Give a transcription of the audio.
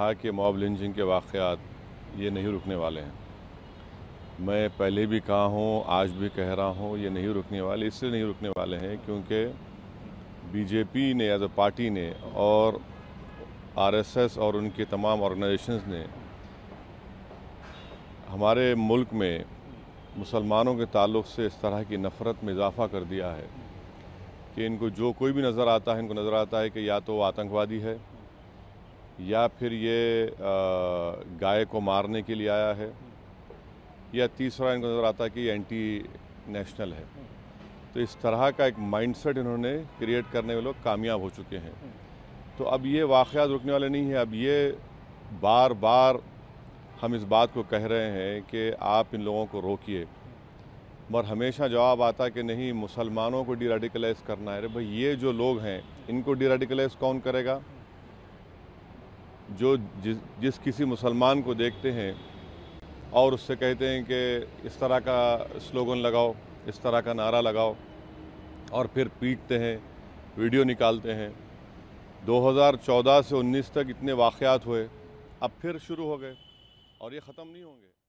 तरह के mob lynching के वाक़यात ये नहीं रुकने वाले हैं। मैं पहले भी कहा हूँ, आज भी कह रहा हूँ, ये नहीं रुकने वाले। इसलिए नहीं रुकने वाले हैं क्योंकि बीजेपी ने एज अ पार्टी ने और आरएसएस और उनके तमाम ऑर्गेनाइजेशंस ने हमारे मुल्क में मुसलमानों के ताल्लुक़ से इस तरह की नफ़रत में इजाफ़ा कर दिया है कि इनको जो कोई भी नज़र आता है, इनको नज़र आता है कि या तो वो आतंकवादी है या फिर ये गाय को मारने के लिए आया है, या तीसरा इनको नज़र आता है कि एंटी नेशनल है। तो इस तरह का एक माइंडसेट इन्होंने क्रिएट करने में लोग कामयाब हो चुके हैं। तो अब ये वाक़यात रुकने वाले नहीं हैं। अब ये बार बार हम इस बात को कह रहे हैं कि आप इन लोगों को रोकिए, मगर हमेशा जवाब आता कि नहीं, मुसलमानों को डीरेडिकलाइज़ करना है। अरे भाई, ये जो लोग हैं इनको डीरेडिकलाइज़ कौन करेगा? जो जिस किसी मुसलमान को देखते हैं और उससे कहते हैं कि इस तरह का स्लोगन लगाओ, इस तरह का नारा लगाओ, और फिर पीटते हैं, वीडियो निकालते हैं। 2014 से 19 तक इतने वाक़यात हुए, अब फिर शुरू हो गए और ये ख़त्म नहीं होंगे।